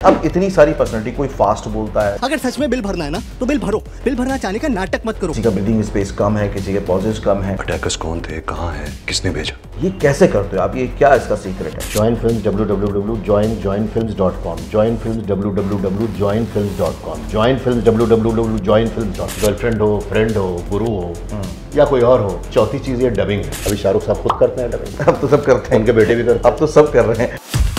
अब इतनी सारी पर्सनालिटी, कोई फास्ट बोलता है। अगर सच में बिल भरना है ना तो बिल भरो, बिल भरना चाहने का नाटक मत करो। किसी का ब्रीदिंग स्पेस कम है, किसी के पॉजेस कम है। अटैकर्स कौन थे, कहाँ है, किसने भेजा? ये कैसे करते हो आप? ये क्या इसका सीक्रेट है? Join Films www.joinfilms.com, Join Films www.joinfilms.com, Join Films www.joinfilms.com। Girlfriend हो, फ्रेंड हो, गुरु हो या कोई और हो, चौथी चीज ये डबिंग है। अभी शाहरुख साहब खुद करते हैं डबिंग। अब तो सब करते हैं, उनके बेटे भी करते हैं। अब तो सब कर रहे हैं।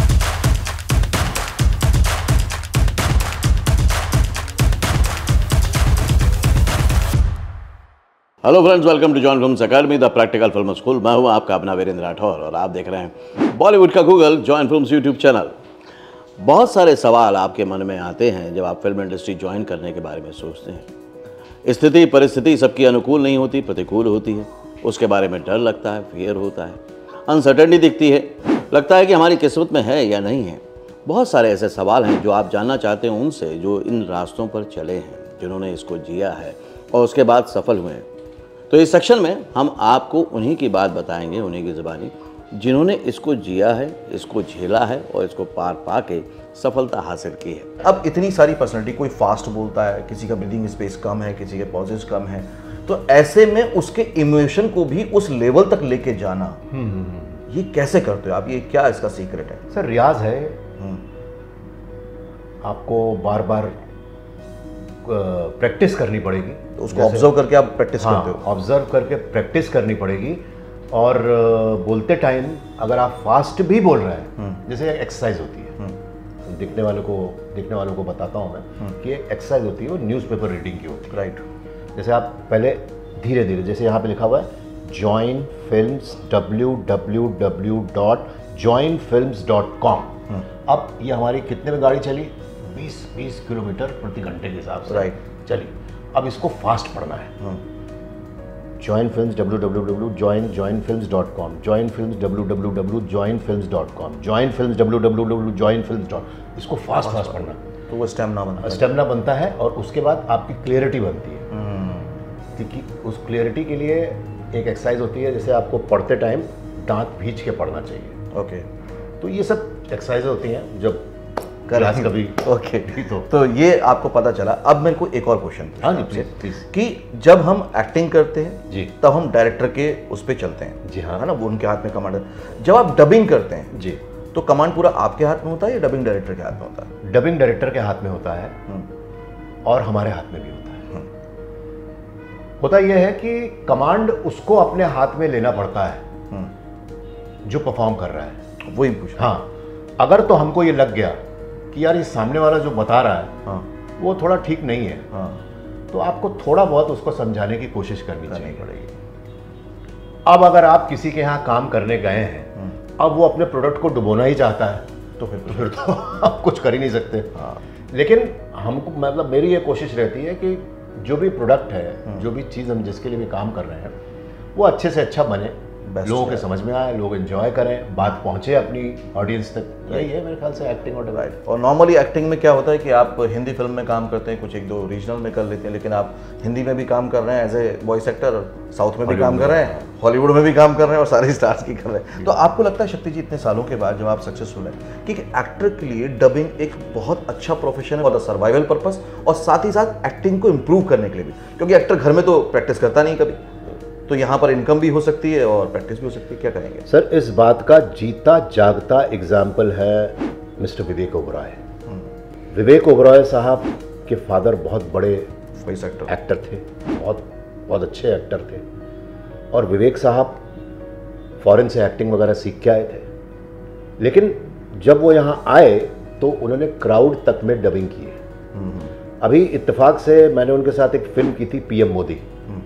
Hello friends, welcome to Join Films academy the practical film school. मैं हूं आपका अपना वीरेंद्र राठौर और आप देख रहे हैं बॉलीवुड का Google Join Films YouTube channel. बहुत सारे सवाल आपके मन में आते हैं जब आप फिल्म इंडस्ट्री ज्वाइन करने के बारे में सोचते हैं। स्थिति परिस्थिति सबकी अनुकूल नहीं होती, प्रतिकूल होती है। उसके बारे में डर लगता है, फियर होता है, अनसर्टेनिटी दिखती है, लगता है कि हमारी किस्मत में है या नहीं है। बहुत सारे ऐसे सवाल हैं जो आप जानना चाहते हैं उनसे जो इन रास्तों पर चले हैं, जिन्होंने इसको जिया है और उसके बाद सफल हुए हैं। तो इस सेक्शन में हम आपको उन्हीं की बात बताएंगे, उन्हीं की ज़बानी, जिन्होंने इसको जिया है, इसको झेला है और इसको पार पा के सफलता हासिल की है। अब इतनी सारी पर्सनालिटी, कोई फास्ट बोलता है, किसी का ब्रीदिंग स्पेस कम है, किसी के पॉजेस कम है, तो ऐसे में उसके इमोशन को भी उस लेवल तक लेके जाना, ये कैसे करते हो आप? ये क्या इसका सीक्रेट है? सर रियाज है। आपको बार बार प्रैक्टिस करनी पड़ेगी। तो उसको ऑब्जर्व करके आप प्रैक्टिस करते हो? ऑब्जर्व करके प्रैक्टिस करनी पड़ेगी। और बोलते टाइम अगर आप फास्ट भी बोल रहे हैं, जैसे एक्सरसाइज होती है, देखने वालों को बताता हूँ मैं कि एक एक्सरसाइज होती है, वो न्यूज़पेपर रीडिंग की होती है। राइट। जैसे आप पहले धीरे धीरे, जैसे यहाँ पे लिखा हुआ है जॉइन फिल्म्स www.joinfilms.com। अब ये हमारी कितने में गाड़ी चली? 20 किलोमीटर प्रति घंटे के हिसाब से राइट चली। अब इसको फास्ट पढ़ना है। Join Films www.joinfilms.com, Join Films www.joinfilms.com, Join Films www.joinfilms.com। इसको फास्ट पढ़ना, तो वो स्टेमिना बनता है और उसके बाद आपकी क्लियरिटी बनती है। क्योंकि उस क्लियरिटी के लिए एक एक्सरसाइज होती है, जैसे आपको पढ़ते टाइम दांत भींच के पढ़ना चाहिए। ओके। तो ये सब एक्सरसाइज होती हैं जब क्लास कभी। ओके। तो ये आपको पता चला। अब मेरे को एक और क्वेश्चन हाँ जी प्लीज। कि जब हम एक्टिंग करते हैं जी, तब हम डायरेक्टर के उस पर चलते हैं। जी हाँ, है ना, वो उनके हाथ में कमांड है। जब आप डबिंग करते हैं जी, तो कमांड पूरा आपके हाथ में होता है या डबिंग डायरेक्टर के हाथ में होता है? डबिंग डायरेक्टर के हाथ में होता है और हमारे हाथ में भी होता है। होता यह है कि कमांड उसको अपने हाथ में लेना पड़ता है जो परफॉर्म कर रहा है। वही पूछ। हाँ, अगर तो हमको ये लग गया कि यार ये सामने वाला जो बता रहा है वो थोड़ा ठीक नहीं है, तो आपको थोड़ा बहुत उसको समझाने की कोशिश करनी पड़ेगी। अब अगर आप किसी के यहाँ काम करने गए हैं, अब वो अपने प्रोडक्ट को डुबोना ही चाहता है, तो फिर तो आप कुछ कर ही नहीं सकते। लेकिन हमको, मतलब मेरी ये कोशिश रहती है कि जो भी प्रोडक्ट है, जो भी चीज़ हम जिसके लिए भी काम कर रहे हैं, वो अच्छे से अच्छा बने, लोगों के समझ में आए, लोग एंजॉय करें, बात पहुंचे अपनी ऑडियंस तक। यही है मेरे ख्याल से एक्टिंग और डिवाइड। और नॉर्मली एक्टिंग में क्या होता है कि आप हिंदी फिल्म में काम करते हैं, कुछ एक दो रीजनल में कर लेते हैं, लेकिन आप हिंदी में भी काम कर रहे हैं as a voice actor, south में भी काम कर रहे हैं, हॉलीवुड में भी काम कर रहे हैं और सारे स्टार्स की कर रहे हैं। तो आपको लगता है शक्ति जी, इतने सालों के बाद जब आप सक्सेसफुल हैं, कि एक्टर के लिए डबिंग एक बहुत अच्छा प्रोफेशन है फॉर द सर्वाइवल पर्पस और साथ ही साथ एक्टिंग को इम्प्रूव करने के लिए भी? क्योंकि एक्टर घर में तो प्रैक्टिस करता नहीं कभी, तो यहाँ पर इनकम भी हो सकती है और प्रैक्टिस भी हो सकती है। क्या कहेंगे सर? इस बात का जीता जागता एग्जाम्पल है मिस्टर विवेक ओबरॉय। विवेक ओबरॉय साहब के फादर बहुत बड़े वॉइस एक्टर थे, बहुत अच्छे एक्टर थे, और विवेक साहब फॉरेन से एक्टिंग वगैरह सीख के आए थे। लेकिन जब वो यहाँ आए तो उन्होंने क्राउड तक में डबिंग की है। अभी इत्तेफाक से मैंने उनके साथ एक फिल्म की थी, पीएम मोदी,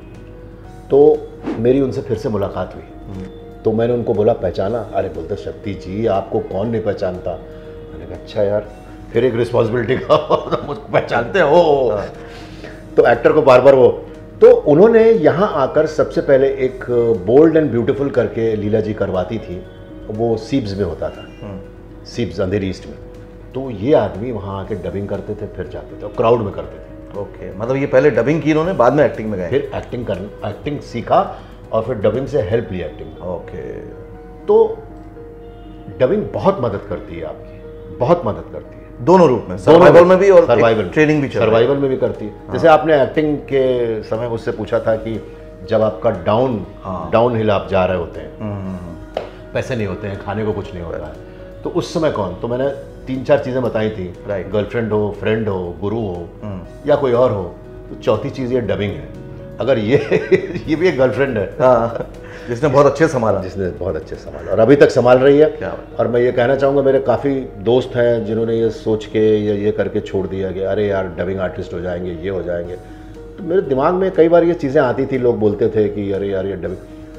तो मेरी उनसे फिर से मुलाकात हुई। तो मैंने उनको बोला, पहचाना? अरे बोलते, शक्ति जी आपको कौन नहीं पहचानता। मैंने कहा अच्छा यार, फिर एक रिस्पॉन्सिबिलिटी का मुझको पहचानते हो। तो एक्टर को बार बार वो, तो उन्होंने यहाँ आकर सबसे पहले एक बोल्ड एंड ब्यूटीफुल करके लीला जी करवाती थी, वो सीब्स में होता था, सीब्स अंधेरी ईस्ट में। तो ये आदमी वहाँ आके डबिंग करते थे, फिर जाते थे और क्राउड में करते थे। ओके, मतलब ये पहले डबिंग की इन्होंने, बाद में एक्टिंग में गए, फिर एक्टिंग सीखा और फिर डबिंग से हेल्प ली एक्टिंग। ओके। तो डबिंग बहुत मदद करती है आपकी, बहुत मदद करती है। दोनों रूप में, सर्वाइवल में भी और ट्रेनिंग भी चल रही है। सर्वाइवल में भी करती है। जैसे आपने एक्टिंग के समय मुझसे पूछा था कि जब आपका डाउन हिल आप जा रहे होते हैं, पैसे नहीं होते हैं, खाने को कुछ नहीं होता है, तो उस समय कौन? तो मैंने 3-4 चीज़ें बताई थी, गर्लफ्रेंड हो, फ्रेंड हो, गुरु हो या कोई और हो। तो चौथी चीज़ ये डबिंग है। अगर ये भी एक गर्लफ्रेंड है जिसने बहुत अच्छे संभाला, और अभी तक संभाल रही है। और मैं ये कहना चाहूँगा, मेरे काफ़ी दोस्त हैं जिन्होंने ये सोच के या ये करके छोड़ दिया कि अरे यार डबिंग आर्टिस्ट हो जाएंगे, ये हो जाएंगे। तो मेरे दिमाग में कई बार ये चीज़ें आती थी, लोग बोलते थे कि अरे यार ये डबिंग,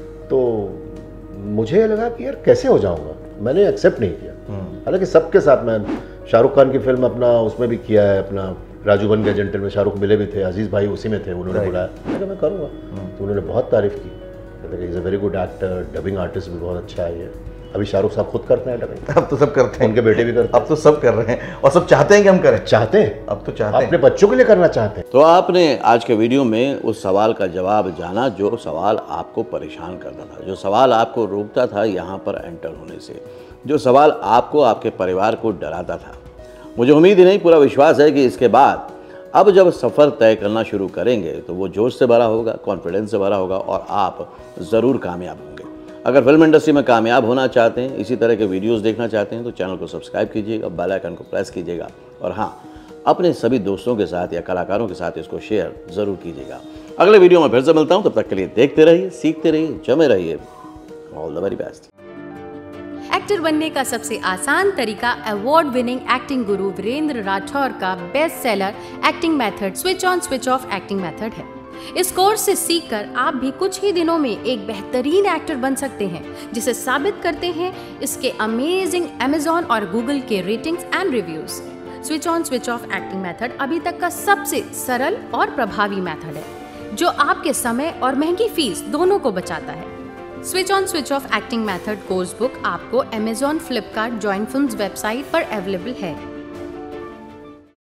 तो मुझे लगा कि यार कैसे हो जाऊँगा, मैंने एक्सेप्ट नहीं किया। हालांकि सबके साथ, मैं शाहरुख खान की फिल्म अपना उसमें भी किया है, अपना राजू बन गया जेंटल में शाहरुख मिले भी थे, अजीज भाई उसी में थे, उन्होंने बुलाया, मैं करूँगा। तो उन्होंने बहुत तारीफ़ की, कहते is a very good actor, dubbing artist भी बहुत अच्छा है ये। अभी शाहरुख साहब खुद करते हैं डबिंग, अब तो सब करते हैं, उनके बेटे भी करते हैं, अब तो सब कर रहे हैं और सब चाहते हैं कि हम करें, चाहते हैं, अब तो चाहते हैं, अपने बच्चों के लिए करना चाहते हैं। तो आपने आज के वीडियो में उस सवाल का जवाब जाना जो सवाल आपको परेशान करता था, जो सवाल आपको रोकता था यहाँ पर एंटर होने से, जो सवाल आपको, आपके परिवार को डराता था। मुझे उम्मीद ही नहीं, पूरा विश्वास है कि इसके बाद अब जब सफ़र तय करना शुरू करेंगे तो वो जोश से भरा होगा, कॉन्फिडेंस से भरा होगा और आप ज़रूर कामयाब होंगे। अगर फिल्म इंडस्ट्री में कामयाब होना चाहते हैं, इसी तरह के वीडियोस देखना चाहते हैं, तो चैनल को सब्सक्राइब कीजिएगा, बेल आइकन को प्रेस कीजिएगा और हाँ, अपने सभी दोस्तों के साथ या कलाकारों के साथ इसको शेयर ज़रूर कीजिएगा। अगले वीडियो में फिर से मिलता हूँ, तब तक के लिए देखते रहिए, सीखते रहिए, जमे रहिए। All the very best. Actor बनने का सबसे आसान तरीका अवार्ड विनिंग एक्टिंग गुरु वीरेंद्र राठौर का best seller acting method switch on switch off acting method है। इस कोर्स से सीखकर आप भी कुछ ही दिनों में एक बेहतरीन एक्टर बन सकते हैं, जिसे साबित करते हैं इसके अमेजिंग Amazon और Google के ratings and reviews. Switch on switch off acting method अभी तक का सबसे सरल और प्रभावी मेथड है, जो आपके समय और महंगी फीस दोनों को बचाता है। Switch on switch off acting method course book आपको Amazon, Flipkart, Join Films website पर अवेलेबल है।